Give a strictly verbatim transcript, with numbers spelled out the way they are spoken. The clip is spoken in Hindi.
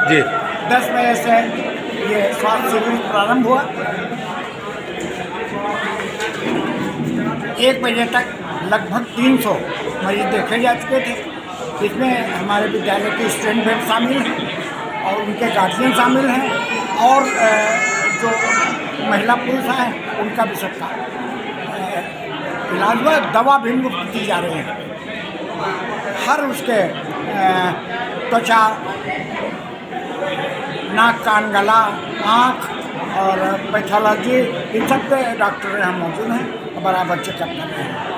जी। दस बजे से ये स्वास्थ्य शिविर प्रारंभ हुआ। एक बजे तक लगभग तीन सौ मरीज देखे जा चुके थे। इसमें हमारे विद्यालय के स्टूडेंट भी शामिल हैं और उनके गार्जियन शामिल हैं और जो महिला पुरुष हैं उनका भी सबका इलाज हुआ। दवा भी मुफ्त दी जा रही है। हर उसके त्वचा, नाक, कान, गला, आँख और पैथोलॉजी इन सब पे डॉक्टर यहाँ मौजूद हैं, बराबर चेकअप कर रहे हैं।